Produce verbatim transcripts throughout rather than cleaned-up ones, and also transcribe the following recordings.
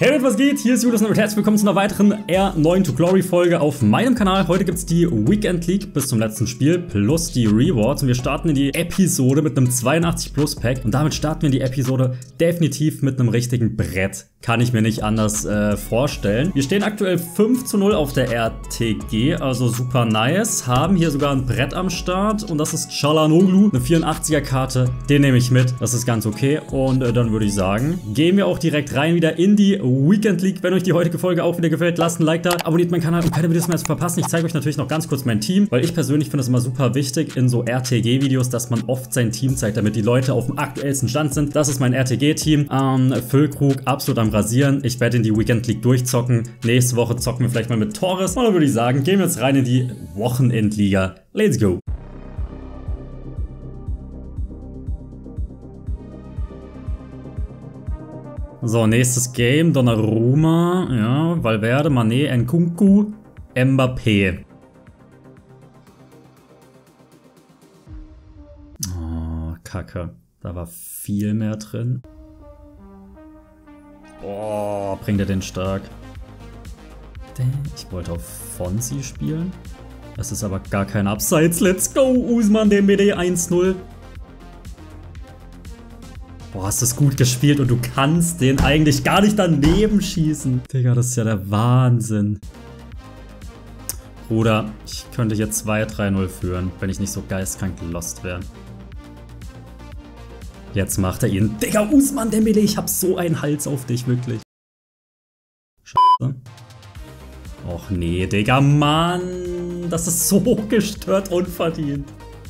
Hey Leute, was geht? Hier ist Julius und herzlich willkommen zu einer weiteren R neun to Glory Folge auf meinem Kanal. Heute gibt es die Weekend League bis zum letzten Spiel plus die Rewards und wir starten in die Episode mit einem zweiundachtzig Plus Pack und damit starten wir in die Episode definitiv mit einem richtigen Brett. Kann ich mir nicht anders äh, vorstellen. Wir stehen aktuell fünf zu null auf der R T G, also super nice. Haben hier sogar ein Brett am Start und das ist Çalhanoğlu, eine vierundachtziger Karte. Den nehme ich mit, das ist ganz okay und äh, dann würde ich sagen, gehen wir auch direkt rein wieder in die Weekend League. Wenn euch die heutige Folge auch wieder gefällt, lasst ein Like da, abonniert meinen Kanal, um keine Videos mehr zu verpassen. Ich zeige euch natürlich noch ganz kurz mein Team, weil ich persönlich finde es immer super wichtig in so R T G-Videos, dass man oft sein Team zeigt, damit die Leute auf dem aktuellsten Stand sind. Das ist mein R T G-Team. Ähm, Füllkrug absolut am Rasieren. Ich werde in die Weekend League durchzocken. Nächste Woche zocken wir vielleicht mal mit Torres. Und dann würde ich sagen, gehen wir jetzt rein in die Wochenendliga. Let's go! So, nächstes Game, Donnarumma, ja, Valverde, Mané, Nkunku, Mbappé. Oh, Kacke. Da war viel mehr drin. Oh, bringt er den stark. Ich wollte auf Fonsi spielen. Das ist aber gar kein Abseits. Let's go, Ousmane Dembélé eins null. Boah, hast das gut gespielt und du kannst den eigentlich gar nicht daneben schießen. Digga, das ist ja der Wahnsinn. Bruder, ich könnte hier zwei drei null führen, wenn ich nicht so geistkrank lost wäre. Jetzt macht er ihn. Digga, Ousmane Dembélé, ich hab so einen Hals auf dich, wirklich. Scheiße. Och nee, Digga, Mann. Das ist so gestört unverdient.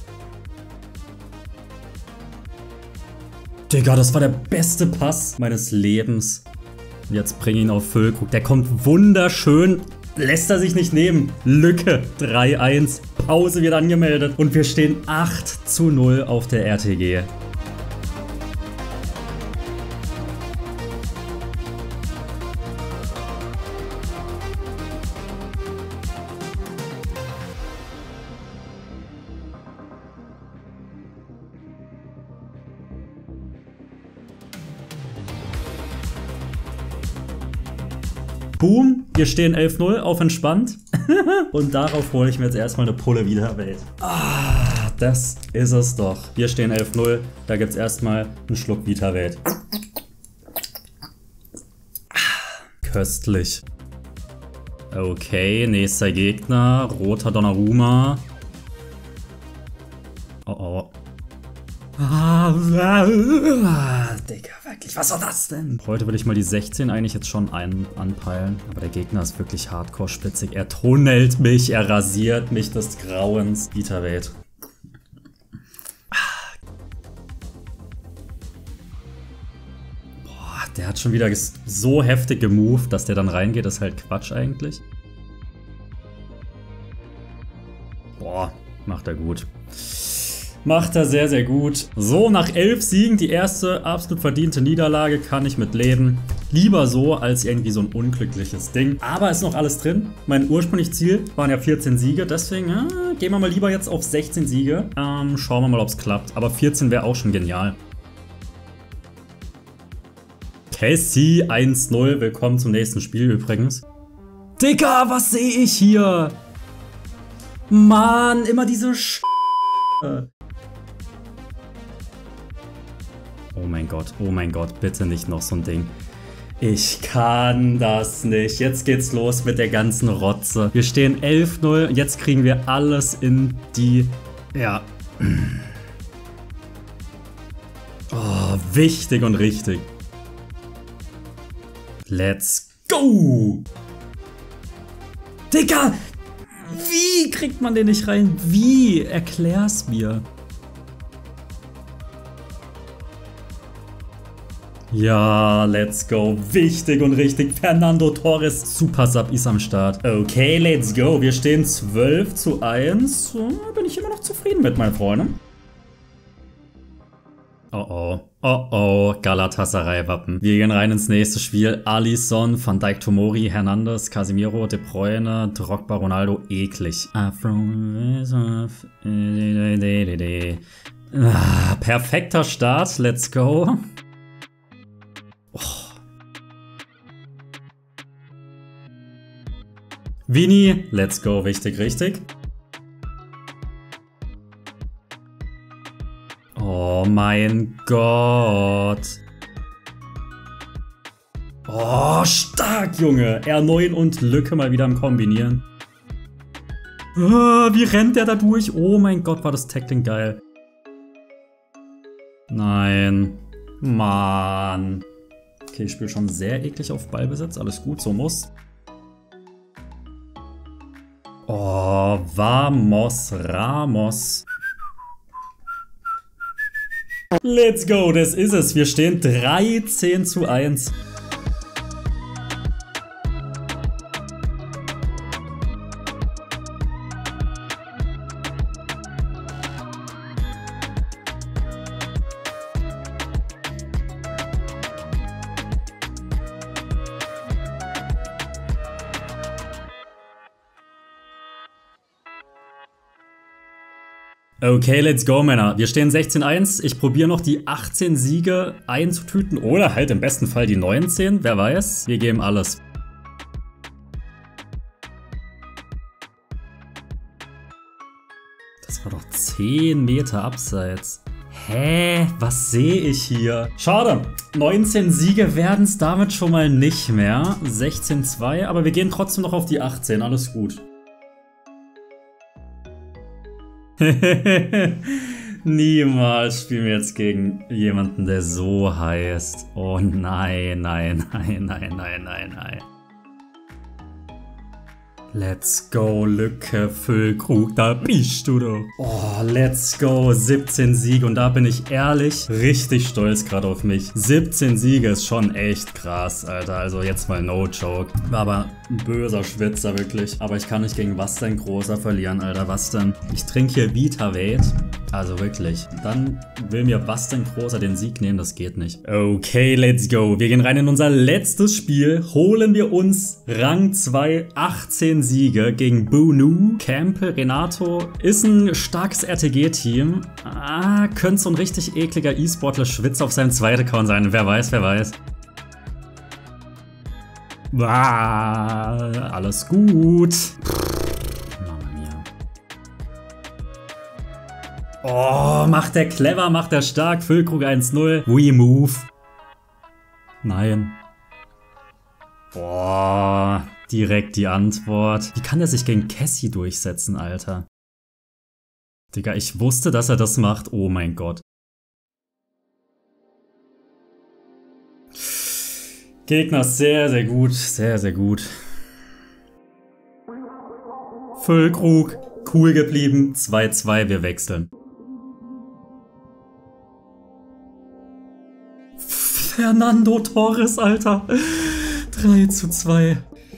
Digga, das war der beste Pass meines Lebens. Und jetzt bring ihn auf Füllkrug. Der kommt wunderschön. Lässt er sich nicht nehmen. Lücke. drei eins. Pause wird angemeldet. Und wir stehen acht zu null auf der R T G. Boom, wir stehen elf null auf entspannt. Und darauf hole ich mir jetzt erstmal eine Pulle wieder Welt. Ah, das ist es doch. Wir stehen elf null, da gibt es erstmal einen Schluck Vita Welt. Köstlich. Okay, nächster Gegner. Roter Donnarumma. Oh oh. Ah, Digga, wirklich, was war das denn? Heute will ich mal die sechzehn eigentlich jetzt schon ein anpeilen. Aber der Gegner ist wirklich hardcore spitzig. Er tunnelt mich, er rasiert mich des Grauens. Vita Welt. Boah, der hat schon wieder so heftig gemoved, dass der dann reingeht. Das ist halt Quatsch eigentlich. Boah, macht er gut. Macht er sehr, sehr gut. So, nach elf Siegen, die erste absolut verdiente Niederlage, kann ich mit leben. Lieber so, als irgendwie so ein unglückliches Ding. Aber ist noch alles drin. Mein ursprüngliches Ziel waren ja vierzehn Siege, deswegen äh, gehen wir mal lieber jetzt auf sechzehn Siege. Ähm, schauen wir mal, ob es klappt. Aber vierzehn wäre auch schon genial. Casey eins null, willkommen zum nächsten Spiel übrigens. Digga, was sehe ich hier? Mann, immer diese Sch... Oh mein Gott, oh mein Gott, bitte nicht noch so ein Ding. Ich kann das nicht. Jetzt geht's los mit der ganzen Rotze. Wir stehen elf null. Jetzt kriegen wir alles in die... Ja. Oh, wichtig und richtig. Let's go! Digga! Wie kriegt man den nicht rein? Wie? Erklär's mir. Ja, let's go. Wichtig und richtig. Fernando Torres, Super Sub ist am Start. Okay, let's go. Wir stehen zwölf zu eins. So, bin ich immer noch zufrieden mit, meine Freunde. Oh oh. Oh oh. Galatasaray-Wappen. Wir gehen rein ins nächste Spiel. Alisson, Van Dijk, Tomori, Hernandez, Casemiro, De Bruyne, Drogba, Ronaldo. Eklig. Ah, perfekter Start. Let's go. Oh. Vini, let's go, wichtig, richtig. Oh mein Gott. Oh, stark, Junge. R neun und Lücke mal wieder am Kombinieren. Oh, wie rennt der da durch? Oh mein Gott, war das Tackling geil. Nein. Mann. Okay, ich spiele schon sehr eklig auf Ballbesitz. Alles gut, so muss. Oh, vamos, Ramos. Let's go, das ist es. Wir stehen dreizehn zu eins. Okay, let's go, Männer. Wir stehen sechzehn eins. Ich probiere noch die achtzehn Siege einzutüten oder halt im besten Fall die neunzehn. Wer weiß. Wir geben alles. Das war doch zehn Meter abseits. Hä? Was sehe ich hier? Schade. neunzehn Siege werden es damit schon mal nicht mehr. sechzehn zwei. Aber wir gehen trotzdem noch auf die achtzehn. Alles gut. Niemals spielen wir jetzt gegen jemanden, der so heißt. Oh nein, nein, nein, nein, nein, nein, nein. Let's go, Lücke, Füllkrug, da bist du doch. Oh, let's go, siebzehn Siege und da bin ich ehrlich richtig stolz gerade auf mich. siebzehn Siege ist schon echt krass, Alter, also jetzt mal no joke. War aber ein böser Schwitzer, wirklich. Aber ich kann nicht gegen was denn großer verlieren, Alter, was denn? Ich trinke hier VitaVate, also wirklich. Dann will mir was denn großer den Sieg nehmen, das geht nicht. Okay, let's go. Wir gehen rein in unser letztes Spiel, holen wir uns Rang zwei, achtzehn Siege gegen Bunu. Campbell, Renato ist ein starkes R T G-Team. Ah, könnte so ein richtig ekliger E-Sportler Schwitzer auf seinem zweiten Account sein. Wer weiß, wer weiß. Ah, alles gut. Mama mia. Oh, macht der clever, macht der stark. Füllkrug eins null. We move. Nein. Boah. Direkt die Antwort. Wie kann der sich gegen Cassie durchsetzen, Alter? Digga, ich wusste, dass er das macht. Oh mein Gott. Gegner sehr, sehr gut. Sehr, sehr gut. Füllkrug. Cool geblieben. zwei zwei, wir wechseln. Fernando Torres, Alter. drei zu zwei.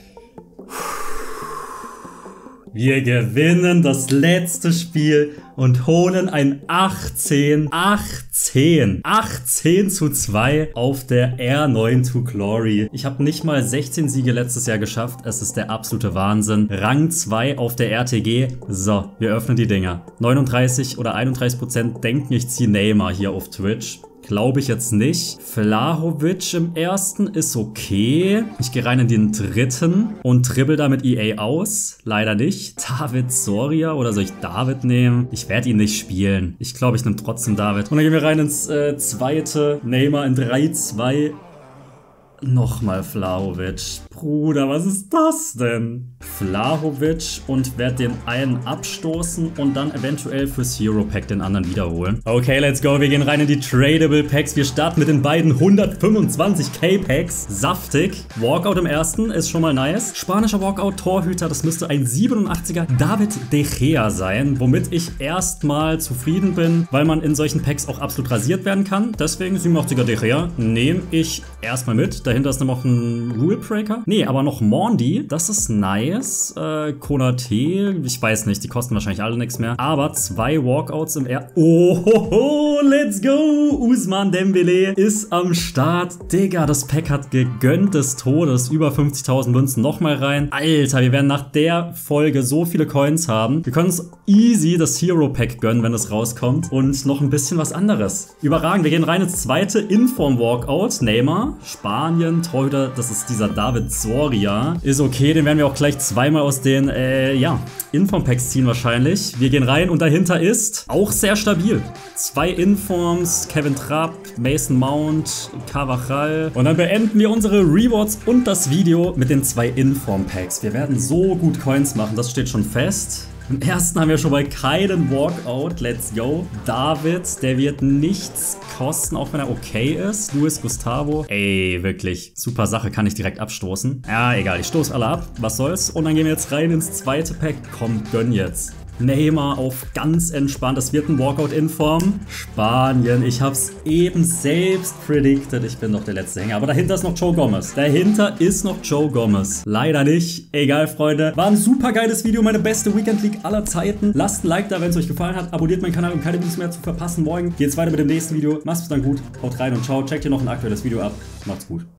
Wir gewinnen das letzte Spiel und holen ein achtzehn, achtzehn, achtzehn zu zwei auf der R neun to Glory. Ich habe nicht mal sechzehn Siege letztes Jahr geschafft. Es ist der absolute Wahnsinn. Rang zwei auf der R T G. So, wir öffnen die Dinger. neununddreißig oder einunddreißig Prozent denken, ich ziehe Neymar hier auf Twitch. Glaube ich jetzt nicht. Vlahovic im ersten ist okay. Ich gehe rein in den dritten und dribbel damit E A aus. Leider nicht. David Soria oder soll ich David nehmen? Ich werde ihn nicht spielen. Ich glaube, ich nehme trotzdem David. Und dann gehen wir rein ins äh, zweite. Neymar in drei zwei. Nochmal Vlahovic. Bruder, was ist das denn? Vlahovic und werde den einen abstoßen und dann eventuell fürs Hero Pack den anderen wiederholen. Okay, let's go. Wir gehen rein in die Tradable Packs. Wir starten mit den beiden hundertfünfundzwanzig K Packs. Saftig. Walkout im ersten ist schon mal nice. Spanischer Walkout, Torhüter. Das müsste ein siebenundachtziger David De Gea sein, womit ich erstmal zufrieden bin, weil man in solchen Packs auch absolut rasiert werden kann. Deswegen siebenundachtziger De Gea nehme ich erstmal mit. Dahinter ist noch ein Rule Breaker. Nee, aber noch Mondi. Das ist nice. Äh, Konate. Ich weiß nicht. Die kosten wahrscheinlich alle nichts mehr. Aber zwei Walkouts im R. Oh, ho, ho, let's go. Ousmane Dembélé ist am Start. Digga, das Pack hat gegönnt des Todes. Über fünfzigtausend Münzen nochmal rein. Alter, wir werden nach der Folge so viele Coins haben. Wir können uns easy das Hero Pack gönnen, wenn es rauskommt. Und noch ein bisschen was anderes. Überragend. Wir gehen rein ins zweite Inform Walkout. Neymar. Spanien. Spanien. Torhüter, das ist dieser David Soria. Ist okay, den werden wir auch gleich zweimal aus den, äh, ja, Inform-Packs ziehen wahrscheinlich. Wir gehen rein und dahinter ist auch sehr stabil. Zwei Informs, Kevin Trapp, Mason Mount, Carvajal. Und dann beenden wir unsere Rewards und das Video mit den zwei Inform-Packs. Wir werden so gut Coins machen, das steht schon fest. Im ersten haben wir schon mal keinen Walkout. Let's go. David, der wird nichts kosten, auch wenn er okay ist. Luis Gustavo. Ey, wirklich. Super Sache, kann ich direkt abstoßen. Ja, egal, ich stoße alle ab. Was soll's? Und dann gehen wir jetzt rein ins zweite Pack. Komm, gönn jetzt. Neymar auf ganz entspannt. Das wird ein Walkout-Inform. Spanien. Ich hab's eben selbst predicted. Ich bin doch der letzte Hänger. Aber dahinter ist noch Joe Gomez. Dahinter ist noch Joe Gomez. Leider nicht. Egal, Freunde. War ein super geiles Video. Meine beste Weekend League aller Zeiten. Lasst ein Like da, wenn es euch gefallen hat. Abonniert meinen Kanal, um keine Videos mehr zu verpassen. Morgen geht's weiter mit dem nächsten Video. Macht's dann gut. Haut rein und ciao. Checkt hier noch ein aktuelles Video ab. Macht's gut.